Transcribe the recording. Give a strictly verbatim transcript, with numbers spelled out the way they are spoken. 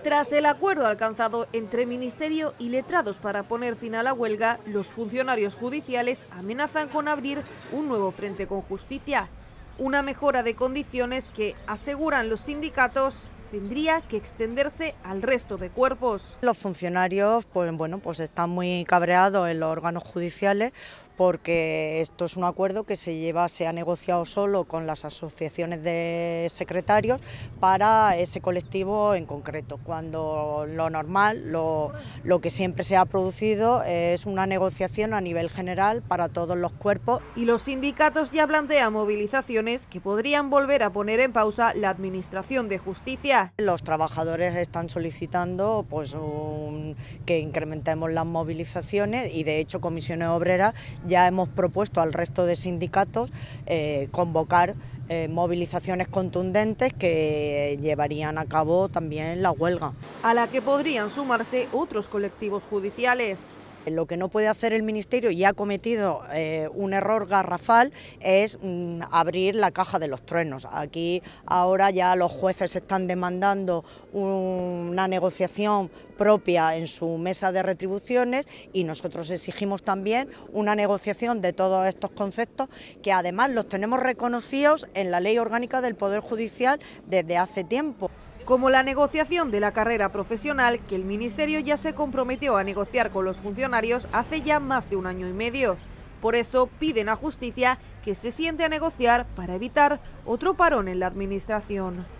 Tras el acuerdo alcanzado entre Ministerio y letrados para poner fin a la huelga, los funcionarios judiciales amenazan con abrir un nuevo frente con justicia. Una mejora de condiciones que, aseguran los sindicatos, tendría que extenderse al resto de cuerpos. Los funcionarios pues, bueno, pues están muy cabreados en los órganos judiciales porque esto es un acuerdo que se lleva, se ha negociado solo con las asociaciones de secretarios para ese colectivo en concreto, cuando lo normal, lo, lo que siempre se ha producido es una negociación a nivel general para todos los cuerpos. Y los sindicatos ya plantean movilizaciones que podrían volver a poner en pausa la Administración de Justicia. Los trabajadores están solicitando pues, un, que incrementemos las movilizaciones y de hecho Comisiones Obreras ya hemos propuesto al resto de sindicatos eh, convocar eh, movilizaciones contundentes que llevarían a cabo también la huelga. A la que podrían sumarse otros colectivos judiciales. Lo que no puede hacer el Ministerio, y ha cometido eh, un error garrafal, es mm, abrir la caja de los truenos. Aquí ahora ya los jueces están demandando un, una negociación propia en su mesa de retribuciones y nosotros exigimos también una negociación de todos estos conceptos que además los tenemos reconocidos en la Ley Orgánica del Poder Judicial desde hace tiempo. Como la negociación de la carrera profesional que el Ministerio ya se comprometió a negociar con los funcionarios hace ya más de un año y medio. Por eso piden a Justicia que se siente a negociar para evitar otro parón en la Administración.